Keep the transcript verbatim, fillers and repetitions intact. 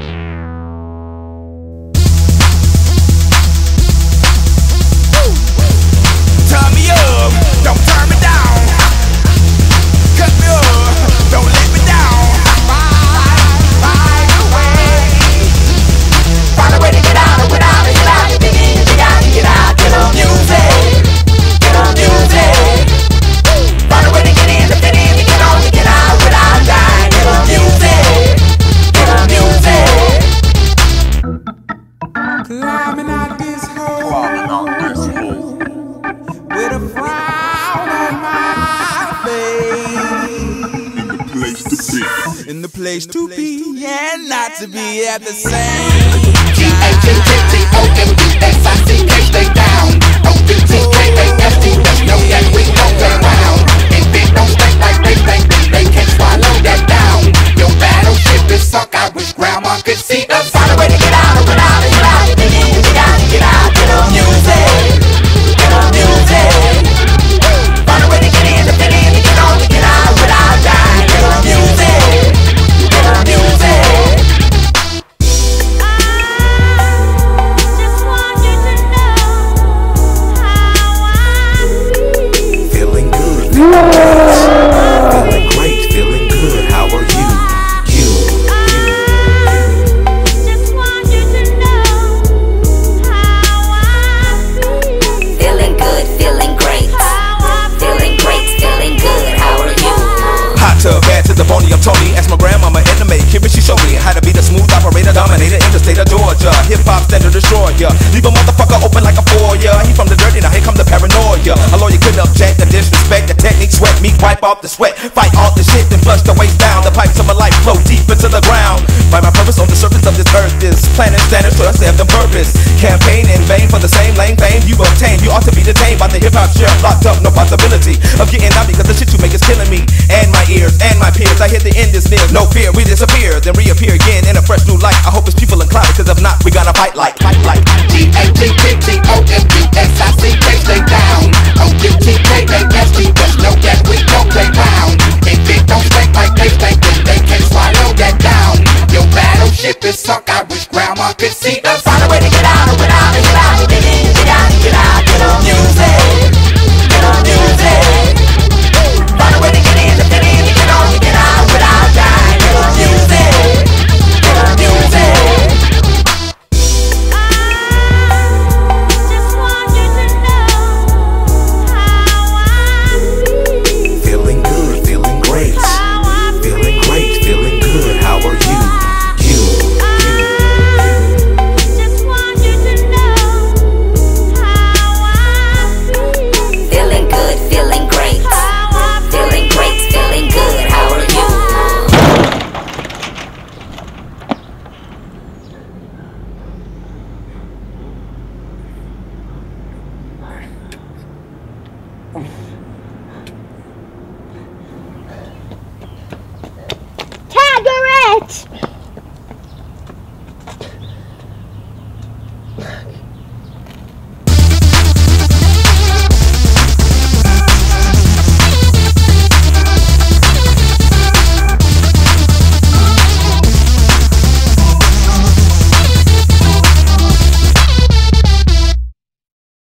Turn me up, don't turn me down. Cut me up, don't let me down. Find a way, find a way to get out, get out, get out, get in, get out, get out, get on music, get on music. Find a way to get in, to get in, to get on, to get out, without dying. Get on music, get on music. Climbing out this hole, climbing out this hole, with a frown on my face. In the place to be, in the place to be, and not to be at the same. G H T T O M B S I C K, stay down. O D T K A S T, let's know that we don't play around. And big don't stink like they think, they can't swallow that down. Your battleship is sunk, I wish grandma could see us. Find a way to get out, get out, get out, get in, get out, get out, get on music, get on music. Find a way to get in, to get in, to get on, to get out, without dying. Get on music, get on music. Feeling good, feeling great, feeling good. How are you? You. Feeling good, feeling great. Feeling great, feeling good. How are you? Hot tub, bad to the bony, I'm Tony. Ask my grandmama in the make, here she showed me how to be the smooth operator, dominator in the state of Georgia. Hip hop standard destroyer, leave a motherfucker open like a foyer. He from the dirty, now here come the paranoia. A lawyer couldn't object the disrespect, the technique, sweat me, wipe off the sweat, fight all the shit, then flush the waste down. The pipes of my life flow deep into the ground. By my purpose on the surface of this earth is planet standards, so I serve them purpose. Campaign in vain for the same lame fame you obtain. You ought to be detained by the hip hop sheriff, locked up, no possibility of getting out because the shit you make is killing me and my ears and my peers. I hear the end is near, no fear, we disappear, then reappear again in a fresh new light. I hope it's people inclined, cause if not, we gotta fight like, fight like. G A T T T O M B S I C K, stay down. O D T K A S T, just know that we don't play round. If it don't stink like they think, then they can't swallow that down. Your battleship is sunk, I wish grandma could see us. Find a way to get out, get out, get out, get in, get out, get out, get on music, get on music. Find a way to get in, to get in, to get on, to get out, without dying. Get on music, get on music. Feeling good, feeling great, feeling great, feeling good. How are you? You. Feeling good, feeling great. Feeling great, feeling good. How are you? Tagarette!